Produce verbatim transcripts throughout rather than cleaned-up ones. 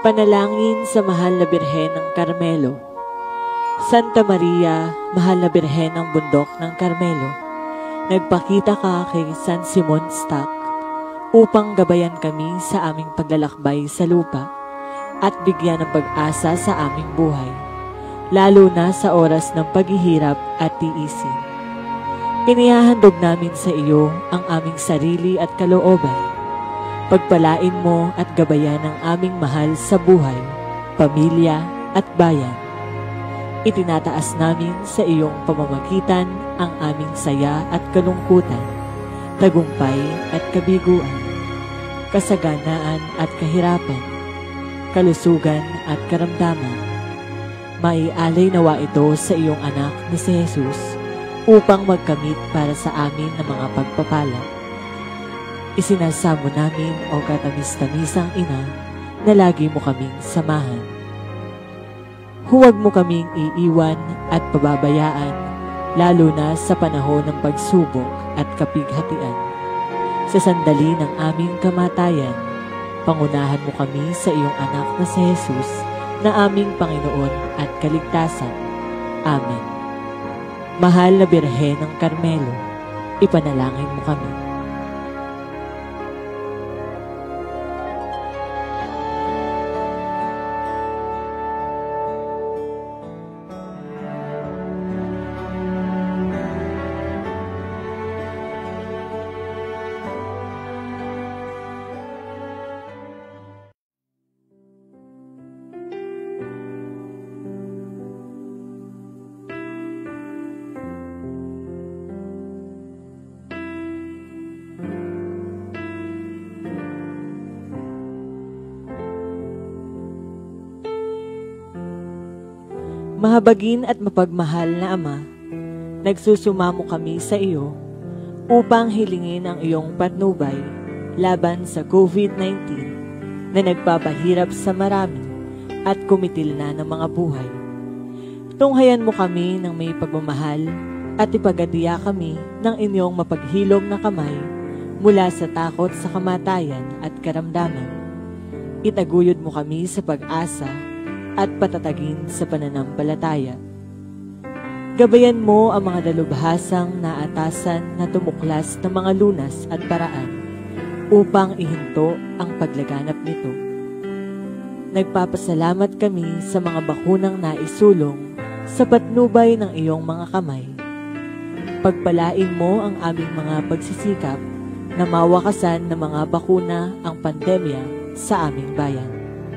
Panalangin sa Mahal na Birhen ng Carmelo. Santa Maria, Mahal na Birhen ng Bundok ng Carmelo, nagpakita ka kay San Simon Stock upang gabayan kami sa aming paglalakbay sa lupa at bigyan ng pag-asa sa aming buhay, lalo na sa oras ng paghihirap at tiisin. Inihahandog namin sa iyo ang aming sarili at kalooban. Pagpalain mo at gabayan ang aming mahal sa buhay, pamilya at bayan. Itinataas namin sa iyong pamamagitan ang aming saya at kalungkutan, tagumpay at kabiguan, kasaganaan at kahirapan, kalusugan at karamdaman. Maialay nawa ito sa iyong anak na si Jesus upang magkamit para sa amin ng mga pagpapala. Isinasamo namin o katamis-tamisang ina na lagi mo kaming samahan. Huwag mo kaming iiwan at pababayaan, lalo na sa panahon ng pagsubok at kapighatian. Sa sandali ng aming kamatayan, pangunahan mo kami sa iyong anak na si Jesus na aming Panginoon at Kaligtasan. Amen. Mahal na Birhen ng Carmelo, ipanalangin mo kami. Mahabagin at mapagmahal na Ama, nagsusumamo kami sa iyo upang hilingin ang iyong patnubay laban sa COVID nineteen na nagpapahirap sa marami at kumitil na ng mga buhay. Tunghayan mo kami ng may pagmamahal at ipagadiya kami ng inyong mapaghilom na kamay mula sa takot sa kamatayan at karamdaman. Itaguyod mo kami sa pag-asa at patatagin sa pananampalataya. Gabayan mo ang mga dalubhasang naatasan na tumuklas ng mga lunas at paraan upang ihinto ang paglaganap nito. Nagpapasalamat kami sa mga bakunang naisulong sa patnubay ng iyong mga kamay. Pagpalain mo ang aming mga pagsisikap na mawakasan ng mga bakuna ang pandemya sa aming bayan.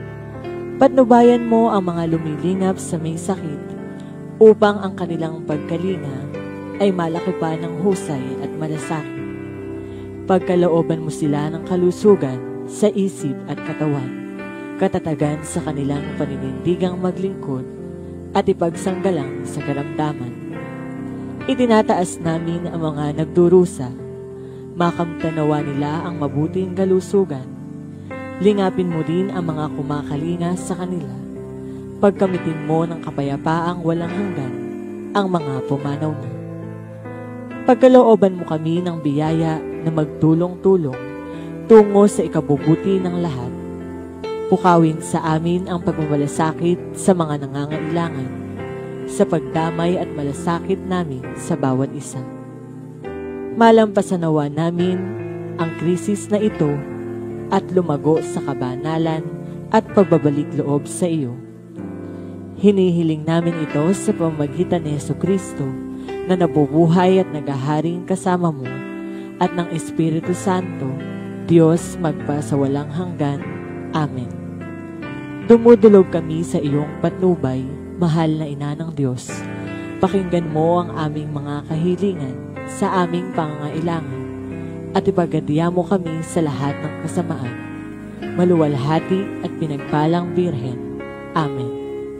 Patnubayan mo ang mga lumilingap sa may sakit upang ang kanilang pagkalinga ay malaki pa ng husay at malasakit. Pagkalooban mo sila ng kalusugan sa isip at katawan, katatagan sa kanilang paninindigang maglingkod at ipagsanggalang sa karamdaman. Itinataas namin ang mga nagdurusa, makamtanawa nila ang mabuting kalusugan. Lingapin mo rin ang mga kumakalinga sa kanila. Pagkamitin mo ng kapayapaang walang hanggan ang mga pumanaw na. Pagkalooban mo kami ng biyaya na magtulong-tulong tungo sa ikabubuti ng lahat. Pukawin sa amin ang pagmamalasakit sa mga nangangailangan, sa pagdamay at malasakit namin sa bawat isa. Malampasanawa namin ang krisis na ito at lumago sa kabanalan at pagbabalik loob sa iyo. Hinihiling namin ito sa pamamagitan ni Jesucristo na nabubuhay at naghaharing kasama mo at ng Espiritu Santo, Diyos magpasawalang hanggan. Amen. Dumudulog kami sa iyong patnubay, mahal na Ina ng Diyos. Pakinggan mo ang aming mga kahilingan sa aming pangangailangan at ipagadiya mo kami sa lahat ng kasamaan. Maluwalhati at pinagpalang Birhen. Amen.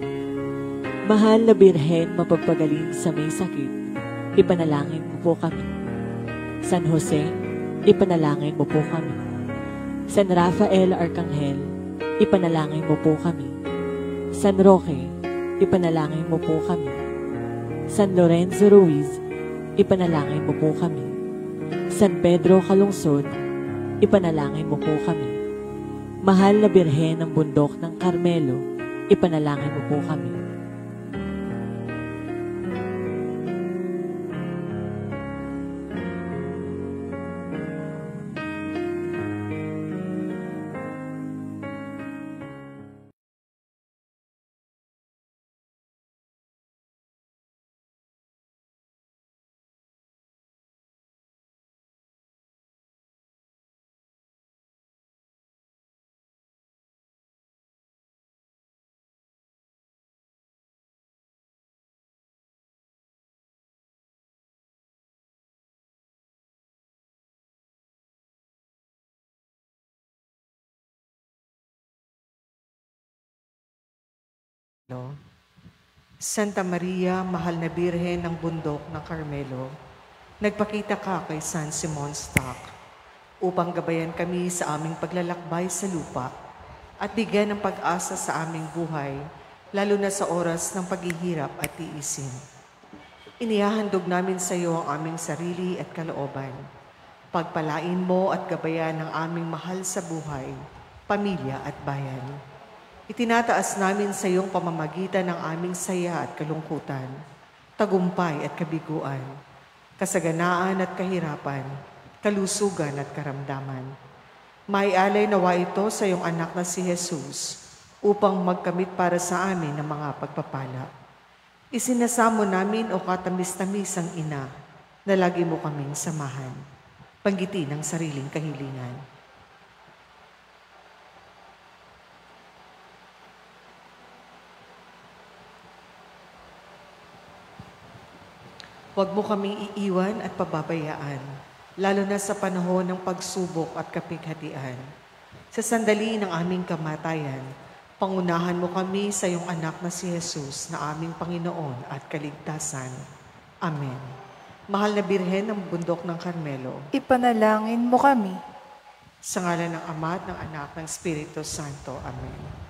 Mahal na Birhen, mapagpagaling sa may sakit, ipanalangin mo po kami. San Jose, ipanalangin mo po kami. San Rafael Arcangel, ipanalangin mo po kami. San Roque, ipanalangin mo po kami. San Lorenzo Ruiz, ipanalangin mo po kami. San Pedro Calungsod, ipanalangin mo po kami. Mahal na Birhen ng Bundok ng Carmelo, ipanalangin mo po kami. No? Santa Maria, mahal na Birhen ng Bundok ng Carmelo, nagpakita ka kay San Simon Stock upang gabayan kami sa aming paglalakbay sa lupa at bigyan ng pag-asa sa aming buhay, lalo na sa oras ng paghihirap at tiisin. Inihahandog namin sa iyo ang aming sarili at kalooban. Pagpalain mo at gabayan ang aming mahal sa buhay, pamilya at bayan. Itinataas namin sa iyong pamamagitan ng aming saya at kalungkutan, tagumpay at kabiguan, kasaganaan at kahirapan, kalusugan at karamdaman. Maialay nawa ito sa iyong anak na si Jesus upang magkamit para sa amin ng mga pagpapala. Isinasamo namin o katamis-tamisang ina na lagi mo kaming samahan, panggiti ng sariling kahilingan. Huwag mo kaming iiwan at pababayaan, lalo na sa panahon ng pagsubok at kapighatian. Sa sandali ng aming kamatayan, pangunahan mo kami sa iyong anak na si Jesus na aming Panginoon at Kaligtasan. Amen. Mahal na Birhen ng Bundok ng Carmelo, ipanalangin mo kami. Sa ngalan ng Ama at ng Anak ng Espiritu Santo. Amen.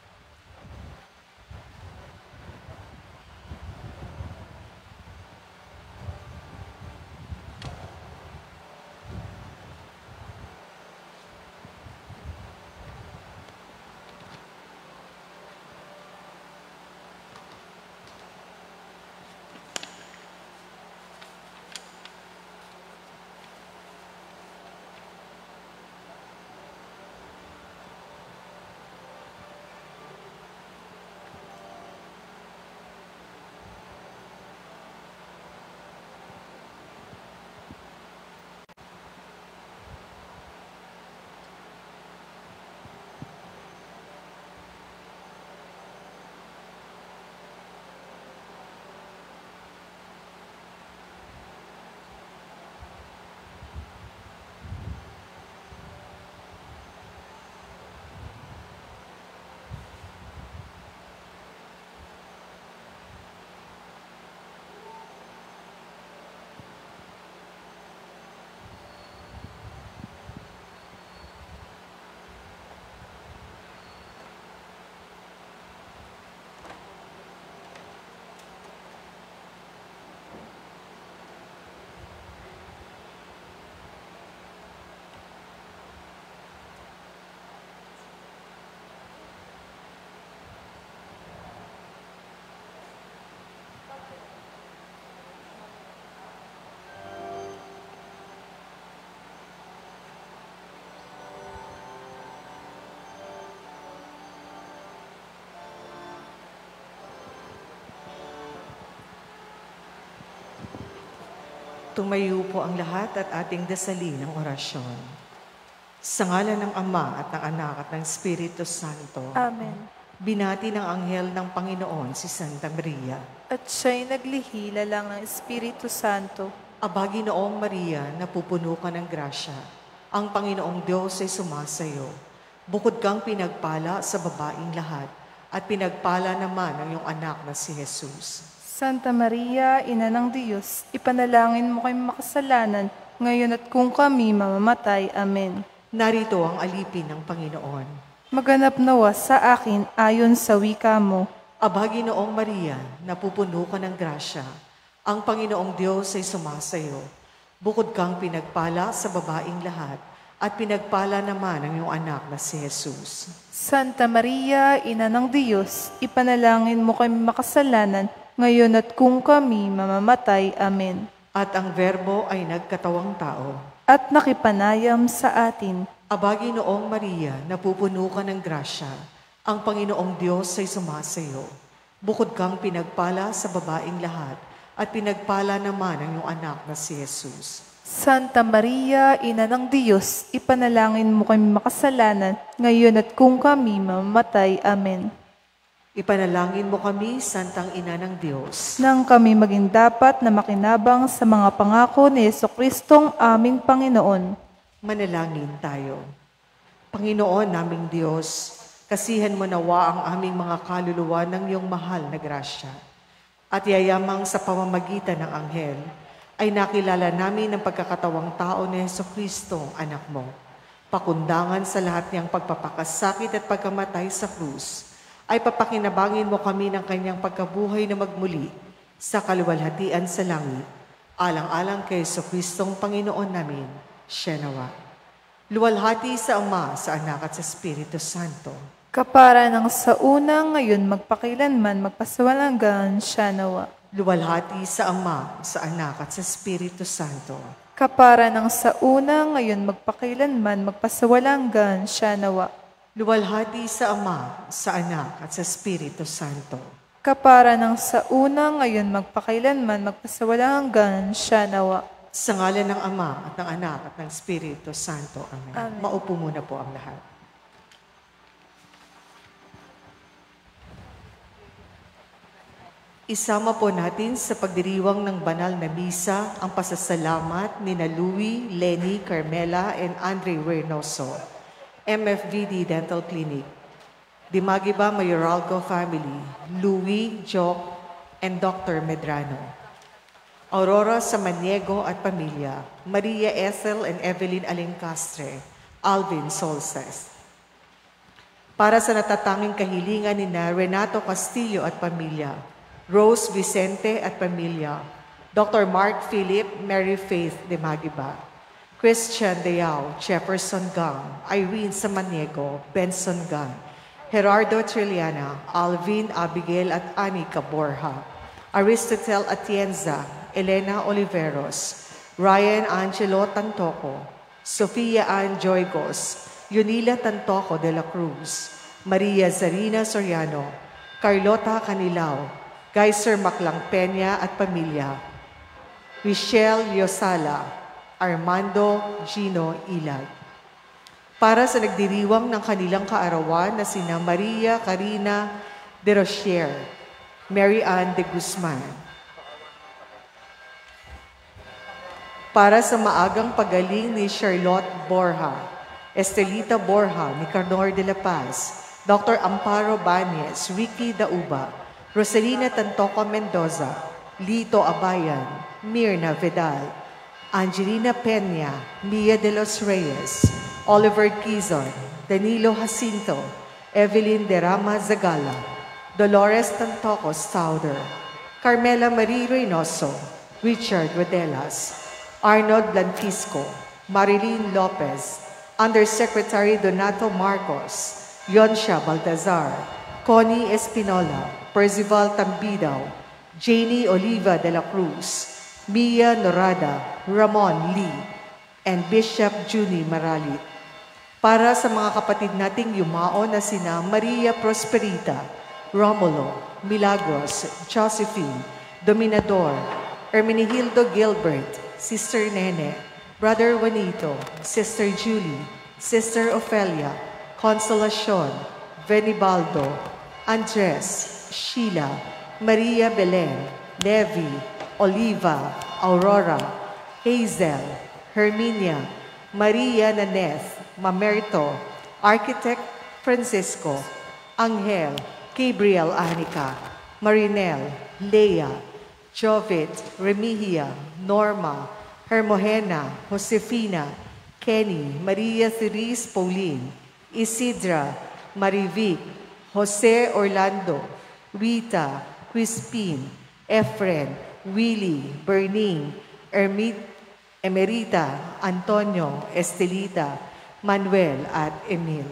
Tumayo po ang lahat at ating dasalin ang orasyon. Sa ngalan ng Ama at ng Anak at ng Espiritu Santo. Amen. Binati ng anghel ng Panginoon si Santa Maria. At siya'y naglihila lang ng Espiritu Santo. Aba, Ginoong Maria, napupuno ka ng grasya. Ang Panginoong Diyos ay sumasayo. Bukod kang pinagpala sa babaing lahat, at pinagpala naman ang iyong anak na si Jesus. Santa Maria, Ina ng Diyos, ipanalangin mo kami makasalanan, ngayon at kung kami mamamatay. Amen. Narito ang alipin ng Panginoon. Maganap nawa sa akin ayon sa wika mo. Aba, Ginoong Maria, napupuno ka ng grasya. Ang Panginoong Diyos ay sumasayo. Bukod kang pinagpala sa babaing lahat, at pinagpala naman ang iyong anak na si Jesus. Santa Maria, Ina ng Diyos, ipanalangin mo kami makasalanan, ngayon at kung kami mamamatay. Amen. At ang Verbo ay nagkatawang tao. At nakipanayam sa atin. Abagi noong Maria, napupuno ka ng grasya, ang Panginoong Diyos ay sumasayo. Bukod kang pinagpala sa babaeng lahat, at pinagpala naman ang iyong anak na si Jesus. Santa Maria, Ina ng Diyos, ipanalangin mo kami makasalanan, ngayon at kung kami mamamatay. Amen. Ipanalangin mo kami, Santang Ina ng Diyos, Nang kami maging dapat na makinabang sa mga pangako ni Jesucristong aming Panginoon. manalangin tayo. Panginoon naming Diyos, kasihan mo nawa ang aming mga kaluluwa ng iyong mahal na grasya. At yayamang sa pamamagitan ng anghel, ay nakilala namin ang pagkakatawang tao ni Jesucristo, anak mo. Pakundangan sa lahat niyang pagpapakasakit at pagkamatay sa krus, ay papakinabangin mo kami ng kanyang pagkabuhay na magmuli sa kaluwalhatian sa langit, alang-alang kay Jesucristong Panginoon namin, siya nawa. Luwalhati sa Ama, sa Anak at sa Espiritu Santo. Kapara ng sa una, ngayon magpakilanman, magpasawalang siya nawa. Luwalhati sa Ama, sa Anak at sa Espiritu Santo. Kapara ng sa una, ngayon magpakilanman, magpasawalang siya nawa. Luwalhati sa Ama, sa Anak at sa Espiritu Santo. Kapara ng sa una, ngayon magpakilanman, magpasawalang siya nawa. Sa ngalan ng Ama at ng Anak at ng Espiritu Santo. Amen. Amen. Maupo muna po ang lahat. Isama po natin sa pagdiriwang ng banal na misa ang pasasalamat ni na Louie, Lenny, Carmela, and Andre Reynoso, M F V D Dental Clinic, Dimagiba Mayoralco Family, Louie, Jock, and Doctor Medrano, Aurora Samaniego at Pamilya, Maria Ethel and Evelyn Alencastre, Alvin Solses. Para sa natatanging kahilingan ni na Renato Castillo at Pamilya, Rose Vicente at Pamilya, Doctor Mark Philip, Mary Faith Dimagiba, Christian Deao, Jefferson Gang, Irene Samaniego, Benson Gang, Gerardo Trilliana, Alvin Abigail at Anika Borja, Aristotel Atienza, Elena Oliveros, Ryan Angelo Tantoco, Sofia Ann Joygos, Yunila Tantoco de la Cruz, Maria Zarina Soriano, Carlota Canilao, Geyser Maclang Peña at Pamilya, Michelle Yosala, Armando Gino Ilag. Para sa nagdiriwang ng kanilang kaarawan na sina Maria Carina de Rocher, Mary Ann de Guzman. Para sa maagang pagaling ni Charlotte Borja, Estelita Borja, Nicanor de la Paz, Doctor Amparo Bañez, Ricky Dauba, Rosalina Tantoco Mendoza, Lito Abayan, Mirna Vidal, Angelina Peña, Mia de los Reyes, Oliver Quizon, Danilo Jacinto, Evelyn Derama Zagala, Dolores Tantoco Stauder, Carmela Marie Reynoso, Richard Rodelas, Arnold Blanquisco, Marilyn Lopez, Undersecretary Donato Marcos, Yonsha Baltazar, Connie Espinola, Percival Tambidaw, Janie Oliva de la Cruz, Mia Norada, Ramon Lee, and Bishop Juni Maralit. Para sa mga kapatid nating yumao na sina Maria Prosperita, Romulo, Milagros, Josephine, Dominador, Hermenegildo Gilbert, Sister Nene, Brother Juanito, Sister Julie, Sister Ofelia, Consolacion, Venibaldo, Andres, Sheila, Maria Belen, Levi, Oliva, Aurora, Hazel, Herminia, Maria Naneth, Mamerto, Architect Francisco, Angel, Gabriel Anica, Marinel, Leia, Jovit, Remihia, Norma, Hermogena, Josefina, Kenny, Maria Therese Pauline, Isidra, Marivic, Jose Orlando, Rita, Crispin, Efren, Willie, Bernie, Ermit, Emerita, Antonio, Estelita, Manuel at Emil.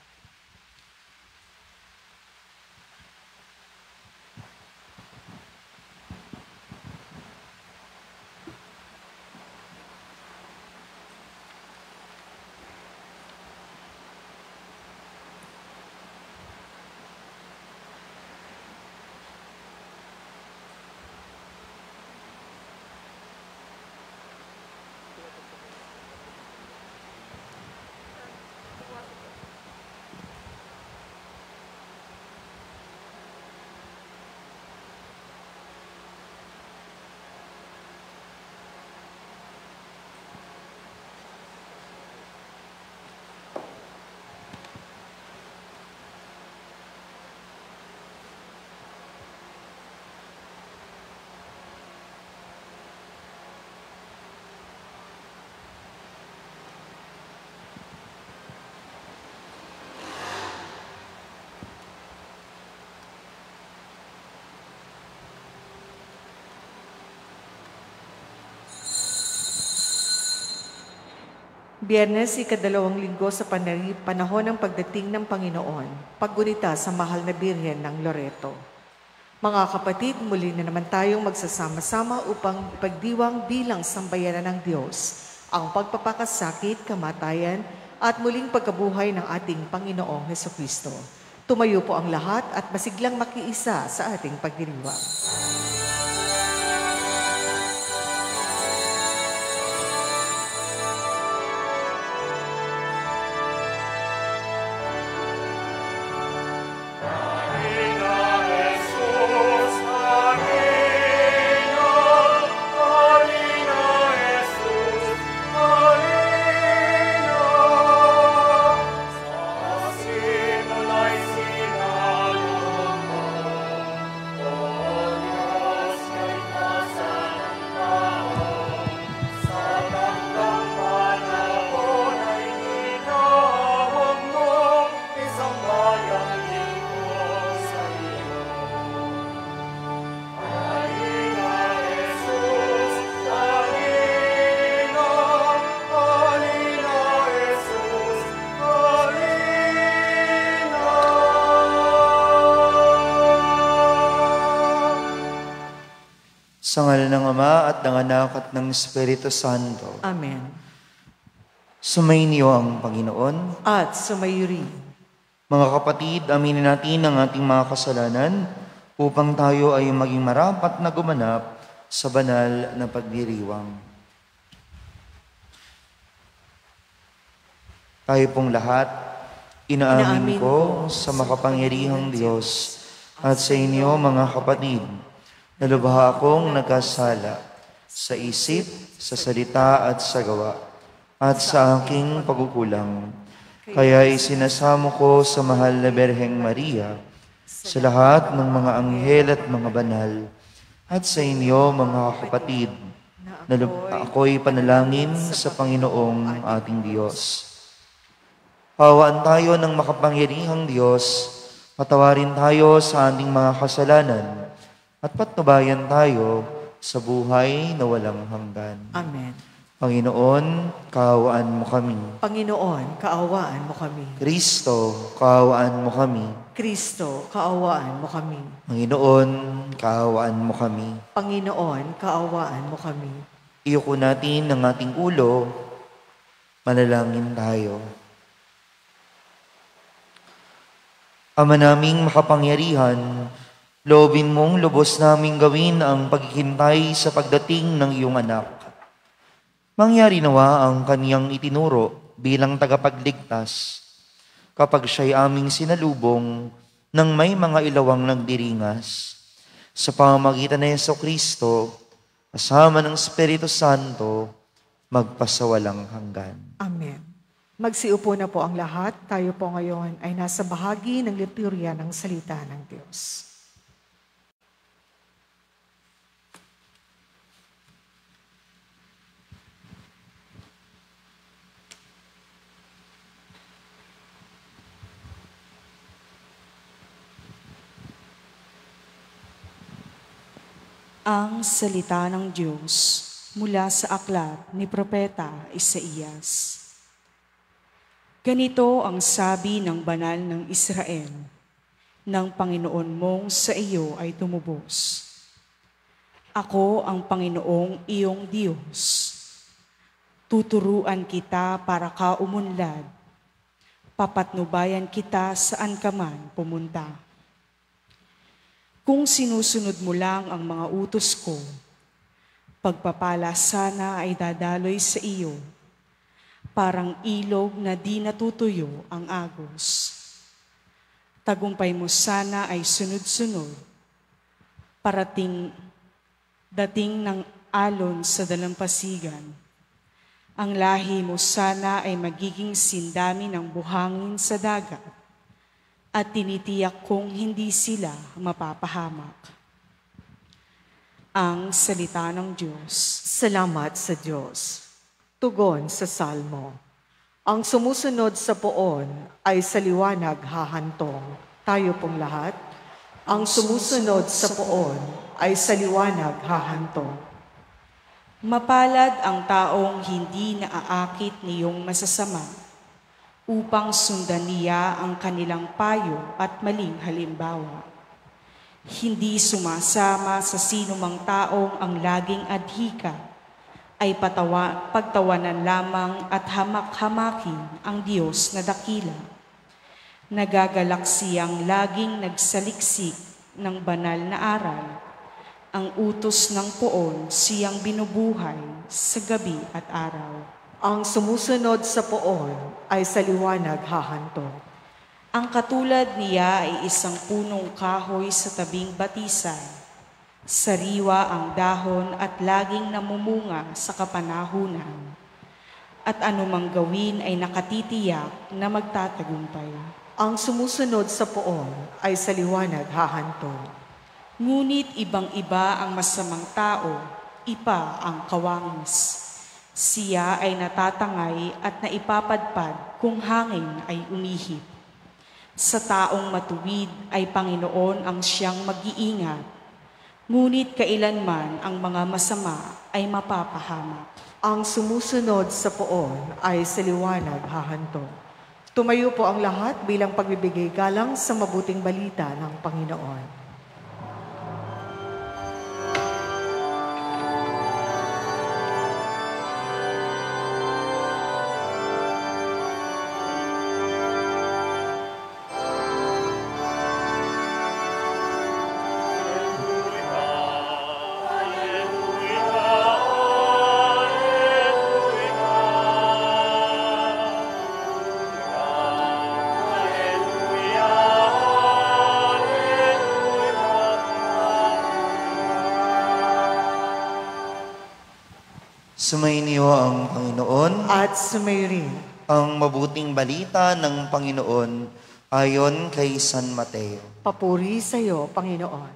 Biyernes, ikadalawang linggo sa panari, panahon ng pagdating ng Panginoon, paggunita sa mahal na Birhen ng Loreto. Mga kapatid, muli na naman tayong magsasama-sama upang pagdiwang bilang sambayanan ng Diyos ang pagpapakasakit, kamatayan at muling pagkabuhay ng ating Panginoong Hesukristo. Tumayo po ang lahat at masiglang makiisa sa ating pagdiriwang. Sa ngalan ng Ama at ng Anak at ng Espiritu Santo. Amen. Sumainyo ang Panginoon. At sumayo rin. Mga kapatid, aminin natin ang ating mga kasalanan upang tayo ay maging marapat na gumanap sa banal na pagdiriwang. Tayo pong lahat, inaamin ko sa makapangyarihang Diyos at sa inyo mga kapatid, na lubha akong nagkasala sa isip, sa salita at sa gawa, at sa aking pagkukulang. Kaya isinasamo ko sa mahal na Birheng Maria, sa lahat ng mga anghel at mga banal, at sa inyo mga kapatid, na ako'y panalangin sa Panginoong ating Diyos. Pawaan tayo ng makapangyarihang Diyos, patawarin tayo sa ating mga kasalanan, at patnubayan tayo sa buhay na walang hanggan. Amen. Panginoon, kaawaan mo kami. Panginoon, kaawaan mo kami. Kristo, kaawaan mo kami. Kristo, kaawaan mo kami. Panginoon, kaawaan mo kami. Panginoon, kaawaan mo kami. Iyuko natin ang ating ulo, manalangin tayo. Ama naming makapangyarihan, loobin mong lubos naming gawin ang paghihintay sa pagdating ng iyong anak. Mangyari nawa ang kaniyang itinuro bilang tagapagligtas kapag siya'y aming sinalubong ng may mga ilawang nagdiringas. Sa pamamagitan ng Jesucristo, kasama ng Espiritu Santo, magpasawalang hanggan. Amen. Magsiupo na po ang lahat. Tayo po ngayon ay nasa bahagi ng liturya ng salita ng Diyos. Ang salita ng Diyos mula sa aklat ni Propeta Isaías. Ganito ang sabi ng banal ng Israel, ng Panginoon mong sa iyo ay tumubos. Ako ang Panginoong iyong Diyos. Tuturuan kita para ka umunlad. Papatnubayan kita saan ka man pumunta. Kung sinusunod mo lang ang mga utos ko, pagpapala sana ay dadaloy sa iyo, parang ilog na di natutuyo ang agos. Tagumpay mo sana ay sunod-sunod, parating dating ng alon sa dalampasigan. Ang lahi mo sana ay magiging sindami ng buhangin sa dagat, at tinitiyak kong hindi sila mapapahamak. Ang salita ng Diyos. Salamat sa Diyos. Tugon sa Salmo. Ang sumusunod sa poon ay sa liwanag hahantong. Tayo pong lahat. Ang sumusunod sa poon ay sa liwanag hahantong. Mapalad ang taong hindi naaakit niyong masasama, upang sundan niya ang kanilang payo at maling halimbawa. Hindi sumasama sa sinumang taong ang laging adhika, ay patawa, pagtawanan lamang at hamak-hamakin ang Diyos na dakila. Nagagalak siyang laging nagsaliksik ng banal na aral. Ang utos ng poon siyang binubuhay sa gabi at araw. Ang sumusunod sa poon ay sa liwanag hahantong. Ang katulad niya ay isang punong kahoy sa tabing batisan. Sariwa ang dahon at laging namumunga sa kapanahunan. At anumang gawin ay nakatitiyak na magtatagumpay. Ang sumusunod sa poon ay sa liwanag hahantong. Ngunit ibang-iba ang masamang tao, iba ang kawangis. Siya ay natatangay at naipapadpad kung hangin ay umihip. Sa taong matuwid ay Panginoon ang siyang mag-iingat, ngunit kailanman ang mga masama ay mapapahamak. Ang sumusunod sa poon ay sa liwanag hahantong. Tumayo po ang lahat bilang pagbibigay galang sa mabuting balita ng Panginoon. Sumayin niyo ang Panginoon At sumayo rin ang mabuting balita ng Panginoon ayon kay San Mateo. papuri sa iyo, Panginoon.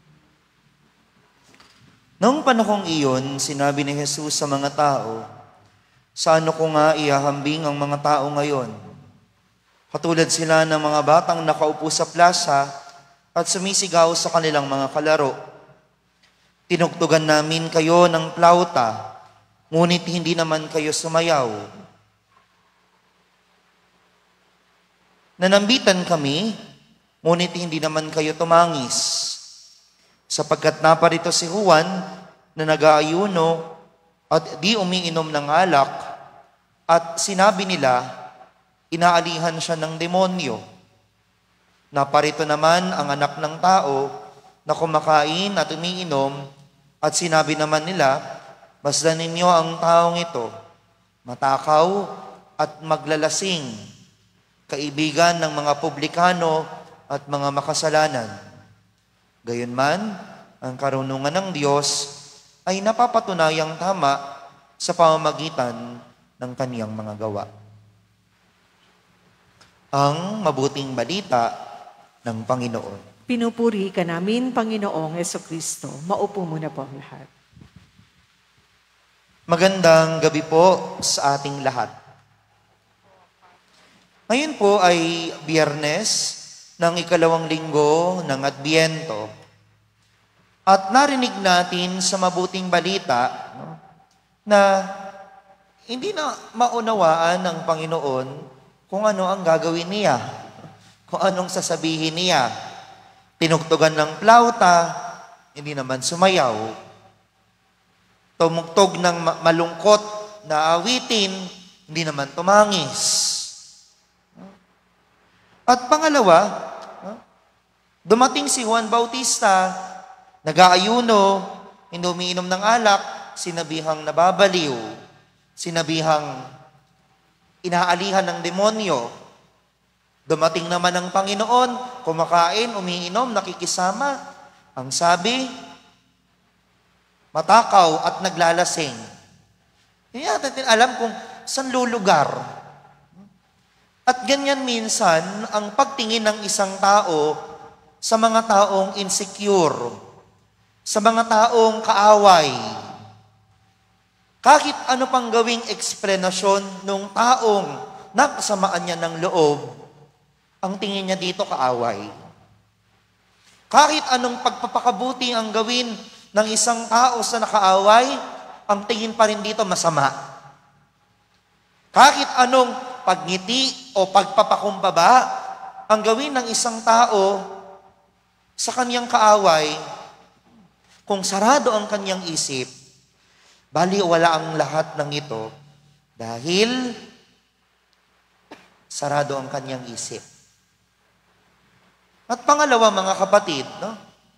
Noong panahong iyon, sinabi ni Jesus sa mga tao, sa ano ko nga iahambing ang mga tao ngayon? Katulad sila ng mga batang nakaupo sa plaza at sumisigaw sa kanilang mga kalaro. Tinugtugan namin kayo ng plauta, ngunit hindi naman kayo sumayaw. Nanambitan kami, ngunit hindi naman kayo tumangis. Sapagkat naparito si Juan na nag-aayuno at di umiinom ng alak, at sinabi nila, inaalihan siya ng demonyo. Naparito naman ang anak ng tao na kumakain at umiinom, at sinabi naman nila, basdan ninyo ang taong ito, matakaw at maglalasing, kaibigan ng mga publikano at mga makasalanan. Gayunman, ang karunungan ng Diyos ay napapatunayang tama sa pamamagitan ng kaniyang mga gawa. Ang mabuting balita ng Panginoon. Pinupuri ka namin, Panginoong Jesucristo. Maupo muna po ang lahat. Magandang gabi po sa ating lahat. Ngayon po ay Biyernes ng ikalawang linggo ng Adbyento. At narinig natin sa mabuting balita no, na hindi na maunawaan ng Panginoon kung ano ang gagawin niya, kung anong sasabihin niya. Tinugtugan ng plauta, hindi naman sumayaw. Tumugtog ng ma- malungkot na awitin, hindi naman tumangis. At pangalawa, dumating si Juan Bautista, nag-aayuno, hindi umiinom ng alak, sinabihang nababaliw, sinabihang inaalihan ng demonyo. Dumating naman ang Panginoon, kumakain, umiinom, nakikisama. Ang sabi, matakaw at naglalasing. Hindi natin alam kung saan lulugar. At ganyan minsan ang pagtingin ng isang tao sa mga taong insecure, sa mga taong kaaway. Kahit ano pang gawing eksplanasyon ng taong nakasamaan niya ng loob, ang tingin niya dito kaaway. Kahit anong pagpapakabuti ang gawin ng isang tao sa nakaaway, ang tingin pa rin dito masama. Kahit anong pagngiti o pagpapakumbaba ang gawin ng isang tao sa kanyang kaaway, kung sarado ang kanyang isip, baliwala ang lahat ng ito dahil sarado ang kanyang isip. At pangalawa, mga kapatid, no,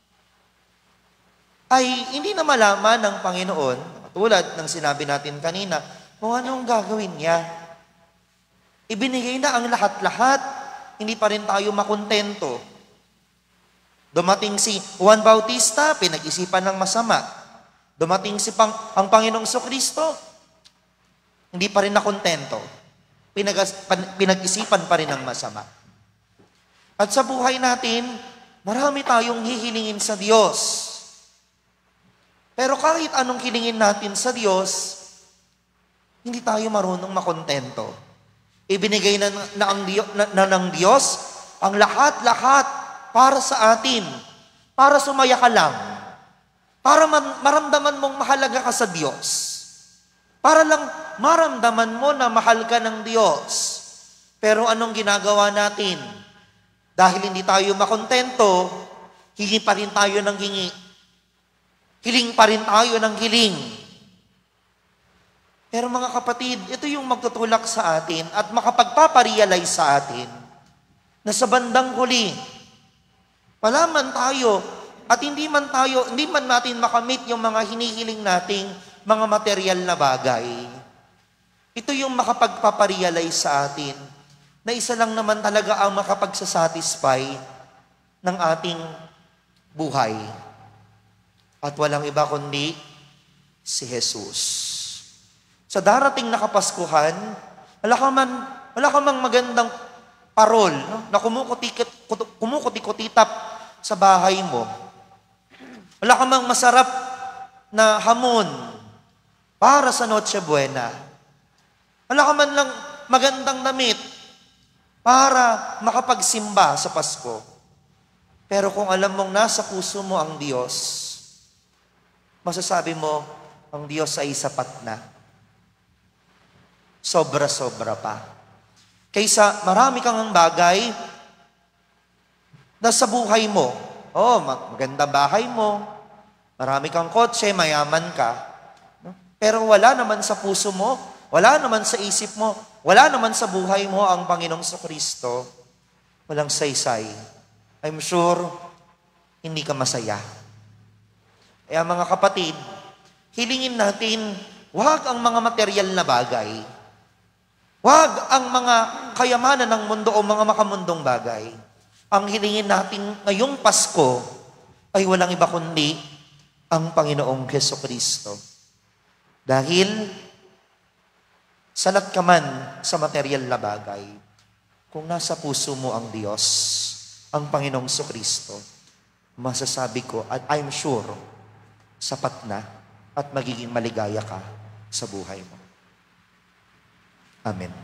ay hindi na malaman ng Panginoon, tulad ng sinabi natin kanina, kung anong gagawin niya. Ibinigay na ang lahat-lahat, hindi pa rin tayo makontento. Dumating si Juan Bautista, pinag-isipan ng masama. Dumating si Pang, ang Panginoong Kristo, hindi pa rin nakontento. Pinag, pinag-isipan pa rin ng masama. At sa buhay natin, marami tayong hihilingin sa Diyos. Pero kahit anong hilingin natin sa Diyos, hindi tayo marunong makontento. Ibinigay na, na, ang Diyo, na, na ng Diyos ang lahat-lahat para sa atin, para sumaya ka lang, para man, maramdaman mong mahalaga ka sa Diyos, para lang maramdaman mo na mahal ka ng Diyos. Pero anong ginagawa natin? Dahil hindi tayo makontento, hingi pa rin tayo ng hingi. Hiling pa rin tayo ng hiling. Pero mga kapatid, ito yung magtutulak sa atin at makapagpaparealize sa atin na sa bandang huli, wala man tayo at hindi man tayo, hindi man natin makamit yung mga hinihiling nating mga material na bagay. Ito yung makapagpaparealize sa atin na isa lang naman talaga ang makapagsasatisfy ng ating buhay. At walang iba kundi si Jesus. Sa darating na Kapaskuhan, wala ka man, wala ka mang magandang parol, no? Na kumukuti-kutitap sa bahay mo. Wala ka mang masarap na hamon para sa Noche Buena. Wala ka man lang magandang damit para makapagsimba sa Pasko. Pero kung alam mong nasa puso mo ang Diyos, masasabi mo, ang Diyos ay sapat na. Sobra-sobra pa. Kaysa marami kang bagay na sa buhay mo. Oh, maganda bahay mo, marami kang kotse, mayaman ka. Pero wala naman sa puso mo, wala naman sa isip mo, wala naman sa buhay mo ang Panginoong Kristo, walang saysay. I'm sure, hindi ka masaya. Kaya mga kapatid, hilingin natin, huwag ang mga material na bagay. Huwag ang mga kayamanan ng mundo o mga makamundong bagay. Ang hilingin natin ngayong Pasko ay walang iba kundi ang Panginoong Kristo. Dahil salat ka man sa material na bagay, kung nasa puso mo ang Diyos, ang Panginoong Kristo, masasabi ko, at I'm sure, sapat na at magiging maligaya ka sa buhay mo. Amen.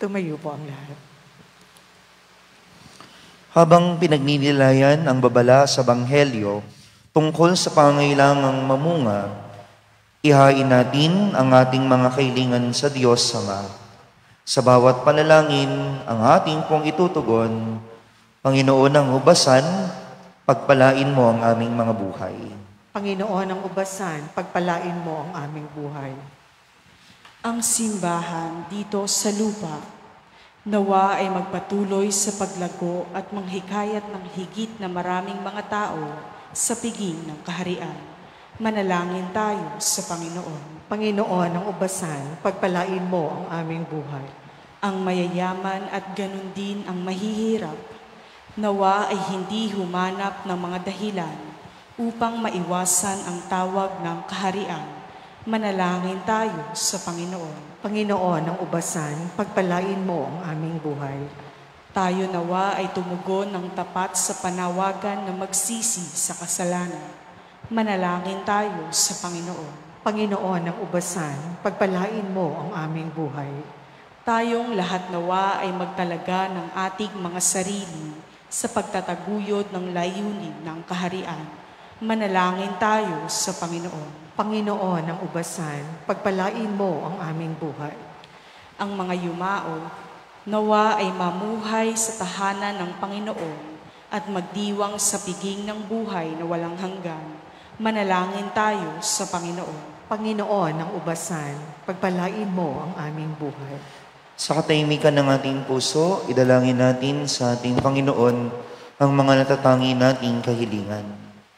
Tumayo po ang lahat. Habang pinagninilayan ang babala sa Banghelyo tungkol sa pangailangang mamunga, ihain natin ang ating mga kailangan sa Diyos Ama. Sa bawat panalangin, ang ating pong itutugon, Panginoon ng ubasan, pagpalain mo ang aming mga buhay. Panginoon ng ubasan, pagpalain mo ang aming buhay. Ang simbahan dito sa lupa, nawa ay magpatuloy sa paglago at manghikayat ng higit na maraming mga tao sa piging ng kaharian. Manalangin tayo sa Panginoon. Panginoon ng ubasan, pagpalain mo ang aming buhay. Ang mayayaman at ganun din ang mahihirap, nawa ay hindi humanap ng mga dahilan upang maiwasan ang tawag ng kaharian. Manalangin tayo sa Panginoon. Panginoon ng ubasan, pagpalain mo ang aming buhay. Tayo nawa ay tumugon ng tapat sa panawagan na magsisi sa kasalanan. Manalangin tayo sa Panginoon. Panginoon ng ubasan, pagpalain mo ang aming buhay. Tayong lahat nawa ay magtalaga ng ating mga sarili sa pagtataguyod ng layunin ng kaharian. Manalangin tayo sa Panginoon. Panginoon ng ubasan, pagpalain mo ang aming buhay. Ang mga yumao, nawa ay mamuhay sa tahanan ng Panginoon at magdiwang sa piging ng buhay na walang hanggan. Manalangin tayo sa Panginoon. Panginoon ng ubasan, pagpalain mo ang aming buhay. Sa katahimikan ng ating puso, idalangin natin sa ating Panginoon ang mga natatangi nating kahilingan.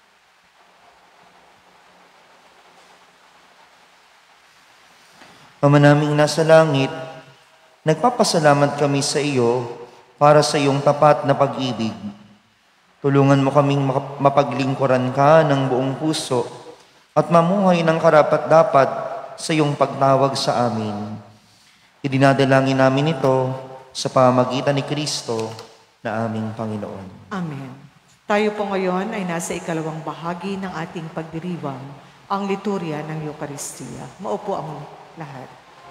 Ama naming nasa langit, nagpapasalamat kami sa iyo para sa iyong tapat na pag-ibig. Tulungan mo kaming mapaglingkuran ka ng buong puso at mamuhay ng karapat-dapat sa iyong pagtawag sa amin. Idinadalangin namin ito sa pamamagitan ni Kristo na aming Panginoon. Amen. Tayo po ngayon ay nasa ikalawang bahagi ng ating pagdiriwang, ang liturya ng Eucharistia. Maupo ang lahat.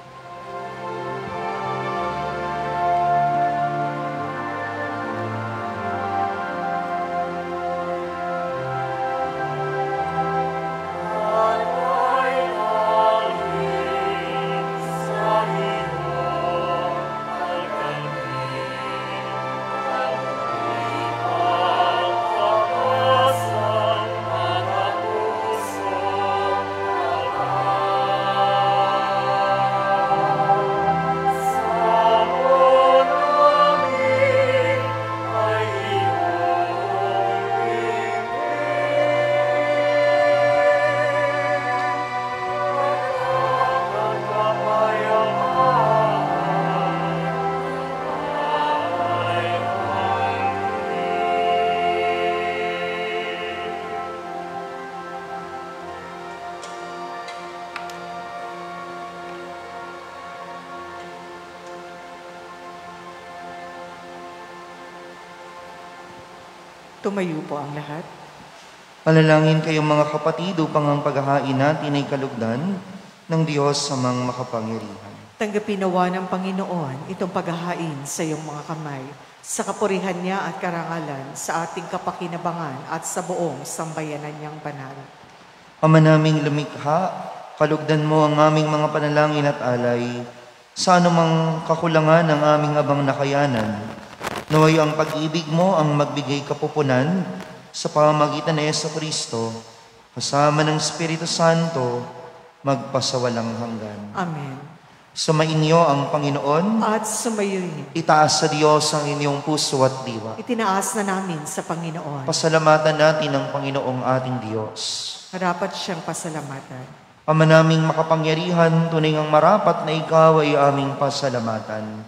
Tumayo po ang lahat. Panalangin kayong mga kapatid upang ang paghahain natin ay kalugdan ng Diyos sa mga makapangyarihan. Tanggapin nawa ng Panginoon itong paghahain sa iyong mga kamay, sa kapurihan niya at karangalan, sa ating kapakinabangan at sa buong sambayanan niyang banal. Ama naming lumikha, kalugdan mo ang aming mga panalangin at alay, sa anumang kakulangan ng aming abang nakayanan. Naway ang pag-ibig mo ang magbigay kapupunan sa pamamagitan ni Yesu Kristo, kasama ng Espiritu Santo, magpasawalang hanggan. Amen. Sumainyo ang Panginoon, At sumayoy, itaas sa Diyos ang inyong puso at diwa. itinaas na namin sa Panginoon. Pasalamatan natin ang Panginoong ating Diyos. Marapat siyang pasalamatan. Ama naming makapangyarihan, tunay ngang marapat na ikaw ay aming pasalamatan.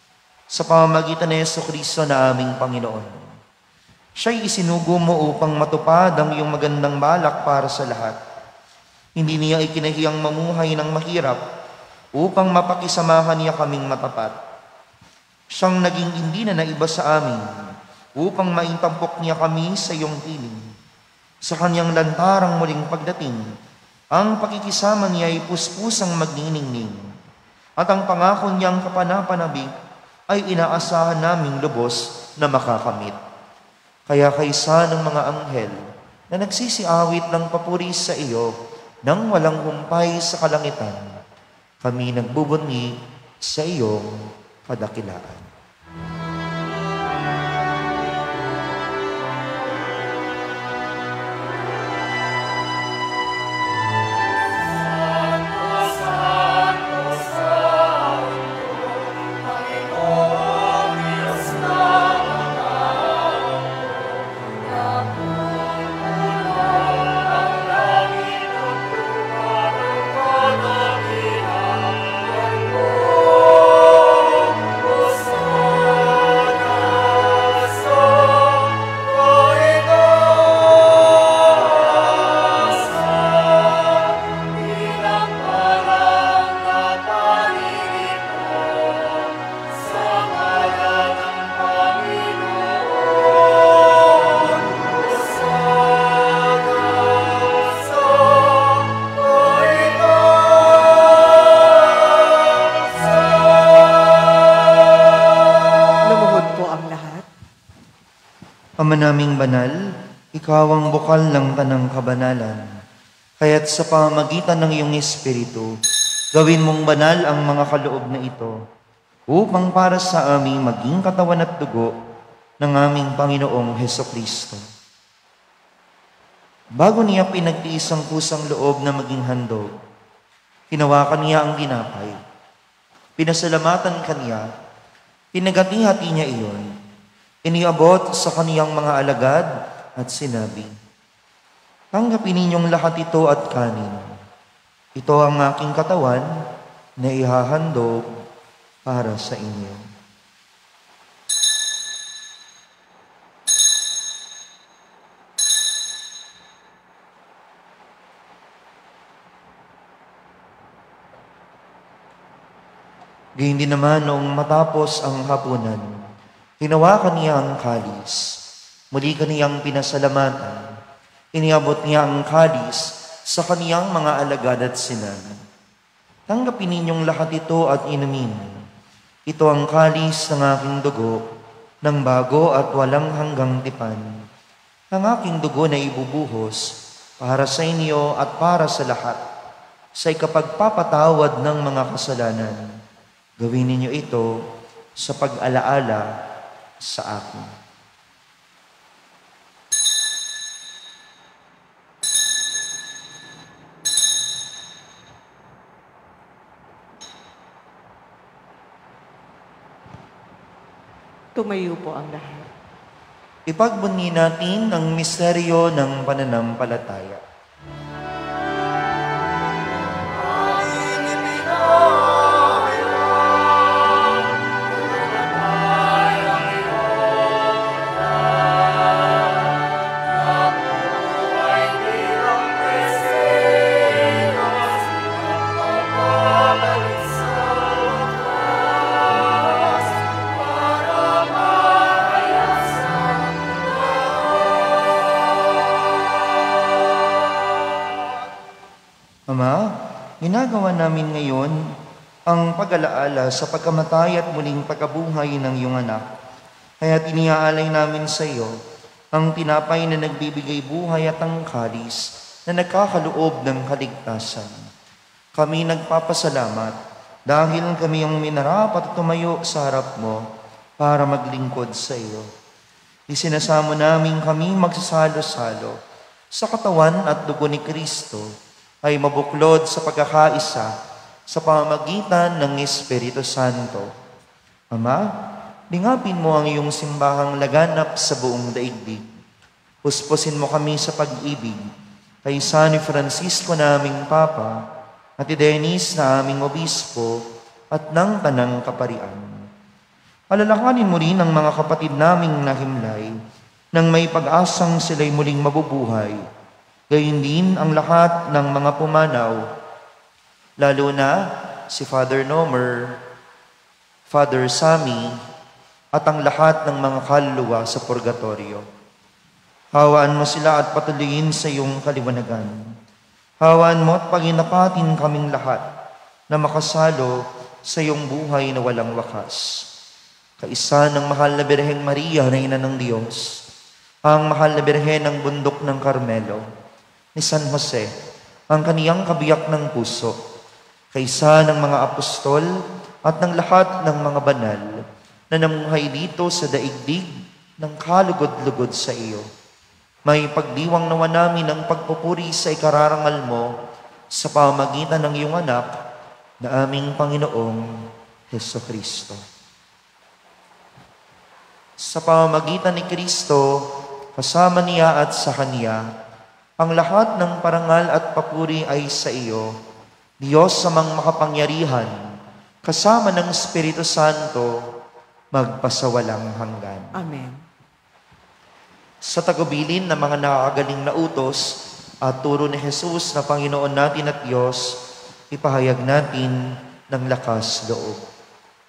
Sa pamamagitan ni Yesu Kristo na aming Panginoon. Siya'y isinugo mo upang matupad ang iyong magandang balak para sa lahat. Hindi niya ikinahiyang mamuhay ng mahirap upang mapakisamahan niya kaming matapat. Siyang naging hindi na naiba sa amin upang maitampok niya kami sa iyong piling. Sa kanyang lantarang muling pagdating, ang pakikisama niya ay puspusang magniningning at ang pangako niyang kapanapanabik ay inaasahan naming lubos na makakamit. Kaya kaysa ng mga anghel na nagsisiawit ng papuri sa iyo nang walang humpay sa kalangitan, kami nagbubunyi sa iyong kadakilaan. Ama naming banal, ikaw ang bukal ng tanang kabanalan. Kaya't sa pamamagitan ng iyong Espiritu, gawin mong banal ang mga kaloob na ito, upang para sa aming maging katawan at dugo ng aming Panginoong Hesukristo. Bago niya pinagtiis ang kusang loob na maging handog, hinawakan niya ang tinapay. Pinasalamatan kaniya, pinagati-hati niya iyon, iniabot sa kaniyang mga alagad at sinabi, "Tanggapin ninyong lahat ito at kanin. Ito ang aking katawan na ihahandog para sa inyo." Gayun din naman noong matapos ang hapunan, hinawakan niya ang kalis. Muli kaniyang pinasalamatan. Iniabot niya ang kalis sa kaniyang mga alagad at sinabi, "Tanggapin ninyong lahat ito at inumin. Ito ang kalis ng aking dugo, ng bago at walang hanggang tipan. Ang aking dugo na ibubuhos para sa inyo at para sa lahat, sa ikapagpapatawad ng mga kasalanan. Gawin ninyo ito sa pag-alaala sa akin." Tumayo po ang lahat. Ipagbunyi natin ang misteryo ng pananampalataya. Ama, ginagawa namin ngayon ang pag-alaala sa pagkamatay at muling pagkabuhay ng iyong anak. Kaya iniaalay namin sa iyo ang tinapay na nagbibigay buhay at ang kalis na nagkakaloob ng kaligtasan. Kami nagpapasalamat dahil kami ang minarapat at tumayo sa harap mo para maglingkod sa iyo. Isinasamo namin kami magsasalo-salo sa katawan at dugo ni Kristo ay mabuklod sa pagkakaisa sa pamamagitan ng Espiritu Santo. Ama, lingapin mo ang iyong simbahang laganap sa buong daigdig. Puspusin mo kami sa pag-ibig kay San Francisco na aming Papa at Dennis na aming Obispo at ng Tanang Kaparian. Alalahanin mo rin ang mga kapatid naming nahimlay nang may pag-asang sila'y muling mabubuhay. Gayun din ang lahat ng mga pumanaw, lalo na si Father Nomer, Father Sammy, at ang lahat ng mga kaluluwa sa purgatorio. Hawaan mo sila at patuloyin sa iyong kaliwanagan. Hawaan mo at paginapatin kaming lahat na makasalo sa iyong buhay na walang wakas. kaisa ng mahal na Birheng Maria na Ina ng Diyos, ang mahal na Birhen ng bundok ng Carmelo, ni San Jose, ang kaniyang kabiyak ng puso, kaisa ng mga apostol at ng lahat ng mga banal na namuhay dito sa daigdig ng kalugod-lugod sa iyo. May pagdiwang nawa namin ang pagpupuri sa ikararangal mo sa pamamagitan ng iyong anak na aming Panginoong Hesukristo. Sa pamamagitan ni Kristo, kasama niya at sa Kanya, ang lahat ng parangal at papuri ay sa iyo, Diyos samang makapangyarihan, kasama ng Espiritu Santo, magpasawalang hanggan. Amen. Sa tagubilin ng mga nakakagaling na utos at turo ni Jesus na Panginoon natin at Diyos, ipahayag natin ng lakas loob.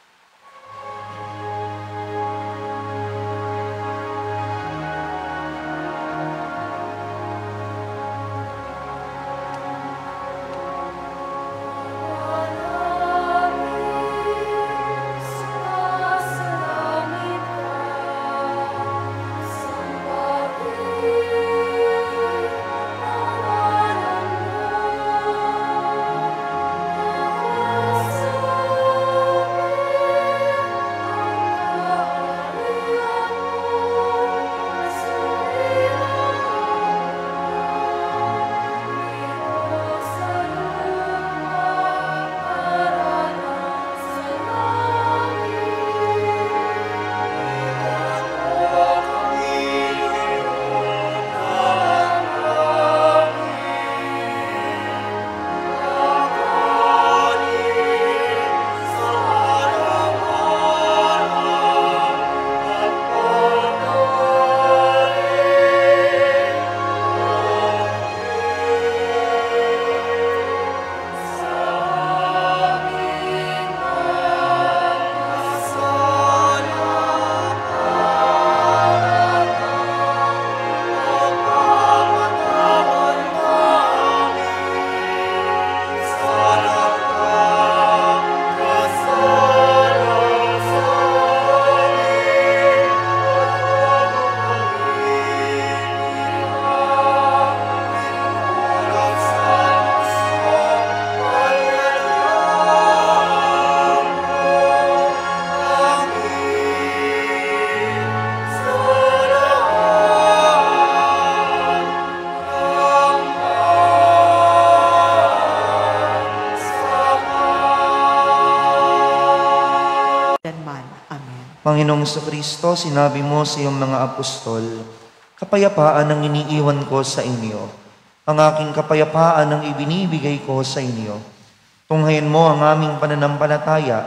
Panginoong Kristo, sinabi mo sa iyong mga apostol, kapayapaan ang iniiwan ko sa inyo. Ang aking kapayapaan ang ibinibigay ko sa inyo. Tunghayin mo ang aming pananampalataya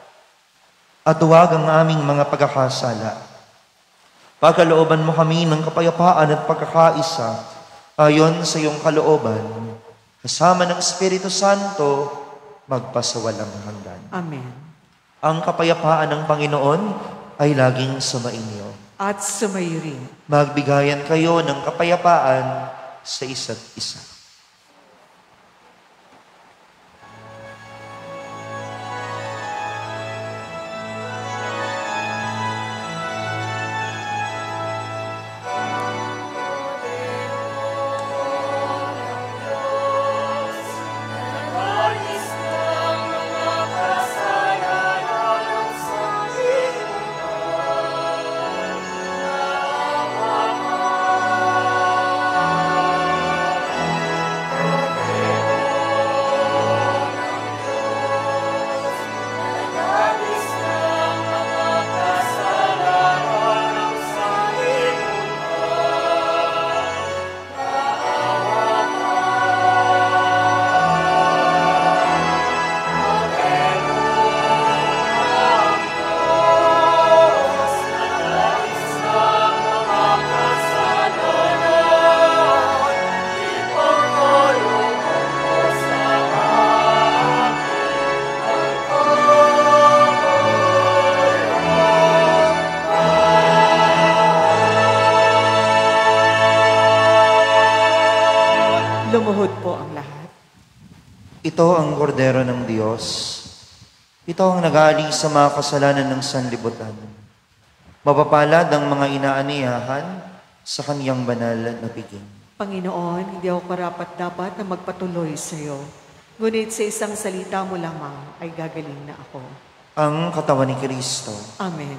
at huwag ang aming mga pagkakasala. Pagkalooban mo kami ng kapayapaan at pagkakaisa ayon sa iyong kalooban, kasama ng Espiritu Santo, magpasawalang hanggan. Amen. Ang kapayapaan ng Panginoon ay laging sumainyo. At sumayo rin. Magbigayan kayo ng kapayapaan sa isa't isa. Lumuhod po ang lahat. Ito ang kordero ng Diyos. Ito ang nag-aalis sa mga kasalanan ng sanlibutan. Mapapalad ang mga inaaniyahan sa kaniyang banal na piging. Panginoon, hindi ako karapat-dapat na magpatuloy sa iyo. Ngunit sa isang salita mo lamang ay gagaling na ako. Ang katawan ni Kristo. Amen.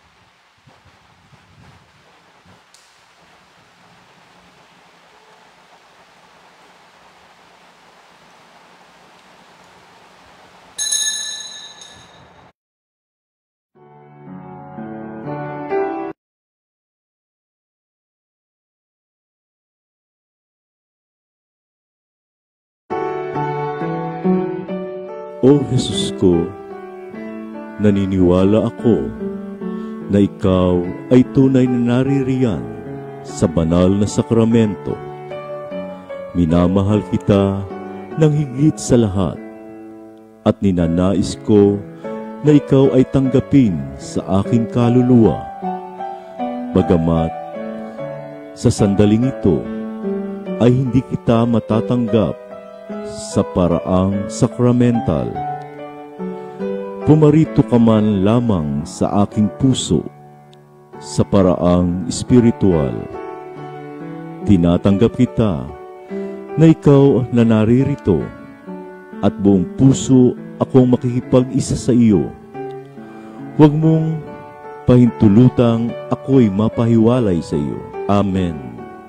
O Jesus ko, naniniwala ako na ikaw ay tunay na naririyan sa banal na sakramento. Minamahal kita ng higit sa lahat at ninanais ko na ikaw ay tanggapin sa aking kaluluwa. Bagamat sa sandaling ito ay hindi kita matatanggap sa paraang sakramental. Pumarito ka man lamang sa aking puso sa paraang espiritual. Tinatanggap kita na ikaw na naririto at buong puso akong makikipag-isa sa iyo. Huwag mong pahintulutang ako'y mapahiwalay sa iyo. Amen.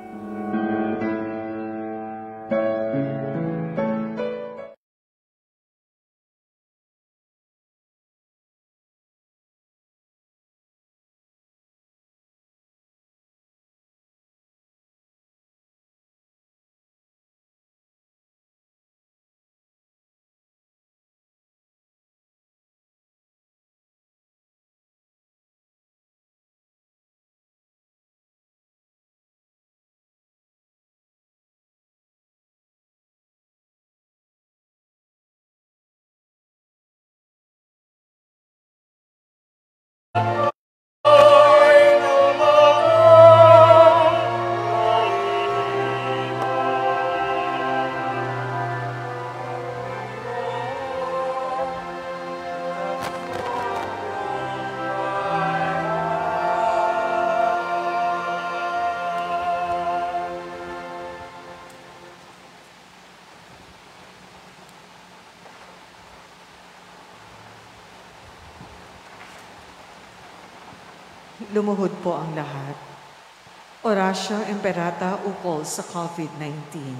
Lumuhod po ang lahat. Orasya Imperata ukol sa COVID nineteen.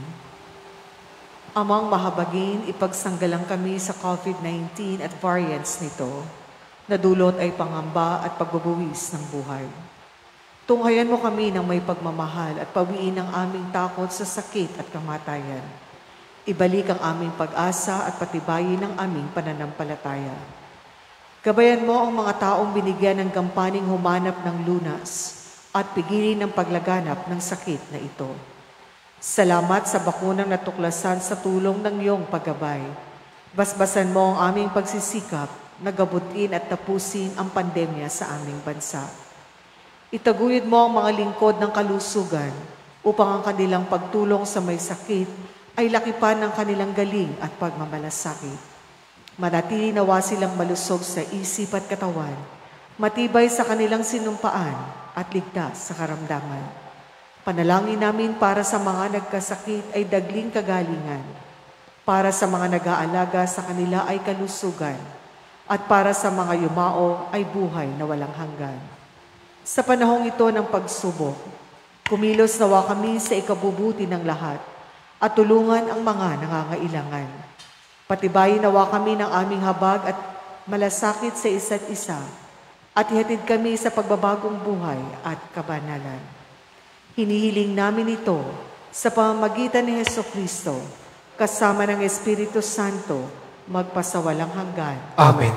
Amang mahabagin, ipagsanggalang kami sa COVID nineteen at variants nito, na dulot ay pangamba at pagbubuwis ng buhay. Tunghayan mo kami ng may pagmamahal at pawiin ang aming takot sa sakit at kamatayan. Ibalik ang aming pag-asa at patibayin ang aming pananampalataya. Gabayan mo ang mga taong binigyan ng gampaning humanap ng lunas at pigilin ang paglaganap ng sakit na ito. Salamat sa bakunang natuklasan sa tulong ng iyong paggabay. Basbasan mo ang aming pagsisikap na gabutin at tapusin ang pandemya sa aming bansa. Itaguyod mo ang mga lingkod ng kalusugan upang ang kanilang pagtulong sa may sakit ay lakipan ng kanilang galing at pagmamalasakit. Manatili nawa silang malusog sa isip at katawan, matibay sa kanilang sinumpaan at ligtas sa karamdaman. Panalangin namin para sa mga nagkasakit ay dagling kagalingan, para sa mga nag-aalaga sa kanila ay kalusugan, at para sa mga yumao ay buhay na walang hanggan. Sa panahong ito ng pagsubok, kumilos nawa kami sa ikabubuti ng lahat at tulungan ang mga nangangailangan. Patibayin nawa kami ng aming habag at malasakit sa isa't isa at ihatid kami sa pagbabagong buhay at kabanalan. Hinihiling namin ito sa pamamagitan ni Jesucristo, kasama ng Espiritu Santo, magpasawalang hanggan. Amen.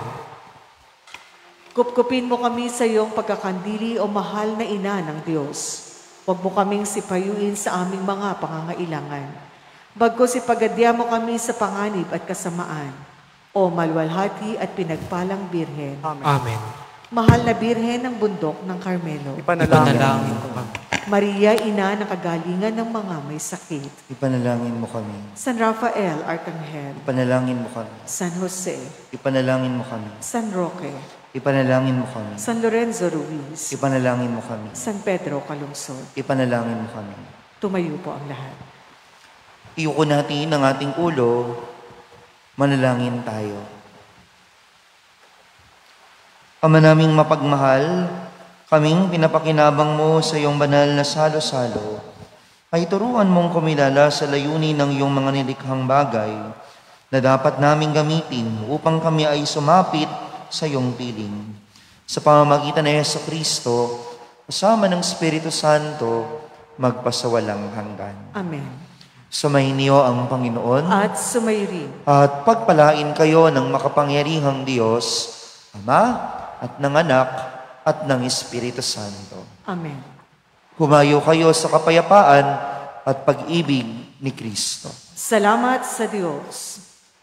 Kupkupin mo kami sa iyong pagkakandili o mahal na ina ng Diyos. Huwag mo kaming sipayuin sa aming mga pangangailangan. Bagkus ipagadya mo kami sa panganib at kasamaan, o malwalhati at pinagpalang Birhen. Amen. Mahal na Birhen ng bundok ng Carmelo. Ipanalangin ko kami. Maria, ina ng kagalingan ng mga may sakit. Ipanalangin mo kami. San Rafael, Arkanghel. Ipanalangin mo kami. San Jose. Ipanalangin mo kami. San Roque. Ipanalangin mo kami. San Lorenzo Ruiz. Ipanalangin mo kami. San Pedro Calungsod. Ipanalangin mo kami. Tumayo po ang lahat. Iyuko natin ang ating ulo. Manalangin tayo. Ama naming mapagmahal, kaming pinapakinabang mo sa iyong banal na salo-salo, ay turuan mong kumilala sa layunin ng iyong mga nilikhang bagay na dapat naming gamitin upang kami ay sumapit sa iyong piling. Sa pamamagitan ni Jesucristo, kasama ng Espiritu Santo, magpasawalang hanggan. Amen. Sumayin niyo ang Panginoon At sumayri. at pagpalain kayo ng makapangyarihang Diyos, Ama at ng Anak at ng Espiritu Santo. Amen. Humayo kayo sa kapayapaan at pag-ibig ni Kristo. Salamat sa Diyos.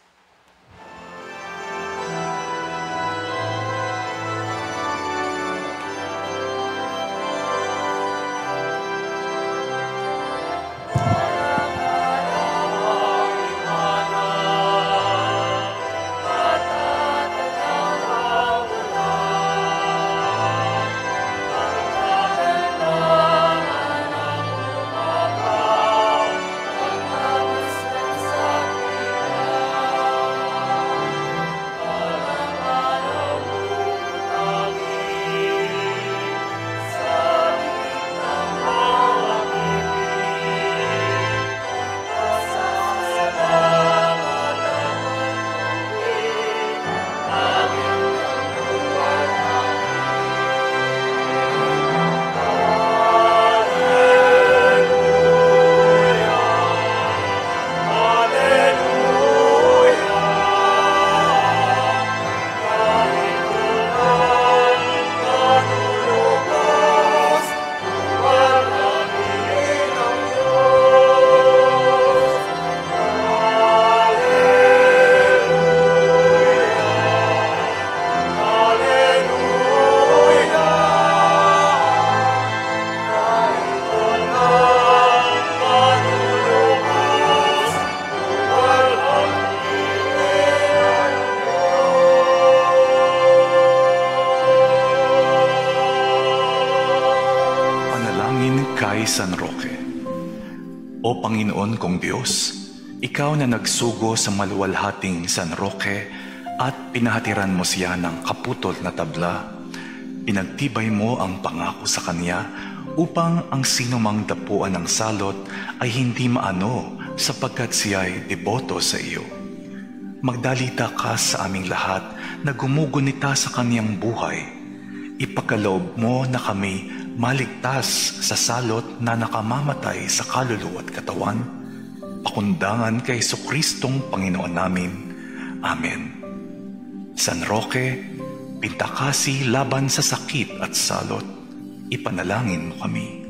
Kay San Roque. O Panginoon kong Diyos, Ikaw na nagsugo sa maluwalhating San Roque at pinahatiran mo siya ng kaputol na tabla, pinagtibay mo ang pangako sa kanya upang ang sinumang dapuan ng salot ay hindi maano sapagkat siya ay deboto sa iyo. Magdalita ka sa aming lahat na gumugunita sa kaniyang buhay. Ipagkaloob mo na kami maligtas sa salot na nakamamatay sa kaluluwa at katawan, pakundangan kay Jesucristong Panginoon namin. Amen. San Roque, pintakasi laban sa sakit at salot, ipanalangin mo kami.